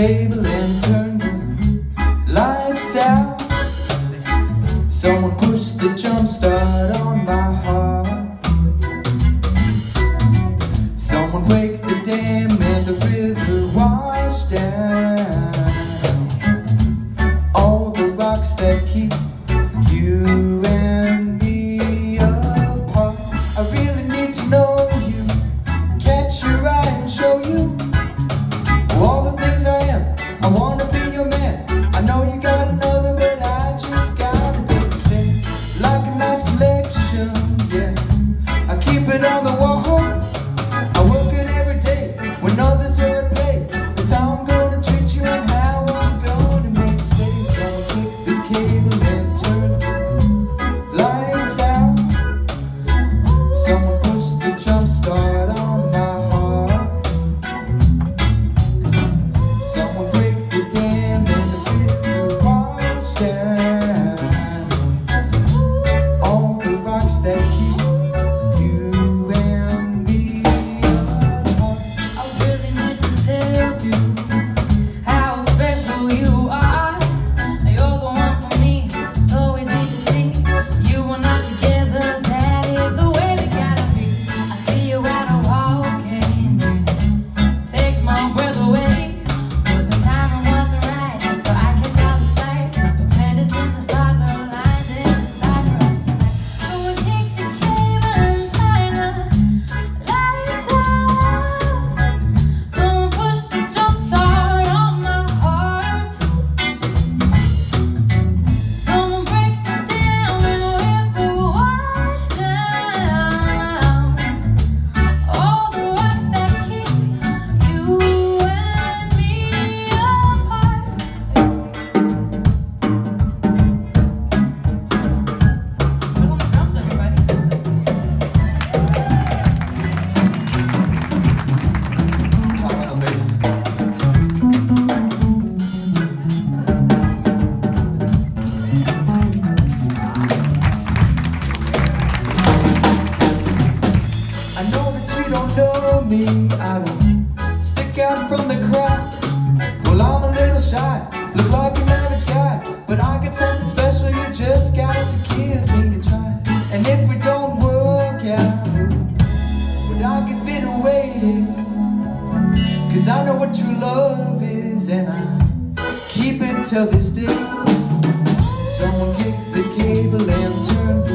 cable and turned the lights out. Someone pushed the jump start on my heart. Someone break the dam and the river washed down all the rocks that keep you and me apart. I really need to know you, catch your eye and show you all the things I am. I wanna be your man. I know you got another, but I just gotta take a stand. Like a nice collection, yeah, I keep it on the wall. I work it every day when others are at play. It's how I'm gonna treat you and how I'm gonna make you stay. So I'll pick the cable and turn the lights out. Someone pushed the jump start on my heart. Someone break the dam and the river washed down all the rocks that keep you and me apart. I really need to tell you how special you are. You're the one for me, so easy to see. You and I together, that is the way we gotta be. I see you out walking, takes my breath away. But the timing wasn't right, so I can tell the sight. The planets and the stars are aligned and the stars are right. So we take the cable and turn the lights out. Someone pushed the jump start on my heart. Someone break the dam and the river washed down all the rocks that keep you and me apart. Put on the drums, everybody. Todd Ellsworth. I know that you don't know me, I don't stick out from the crowd. Well, I'm a little shy, look like an average guy, but I got something special, you just got to give me a try. And if we don't work out, would I give it away? 'Cause I know what true love is, and I keep it till this day. Someone kick the cable and turn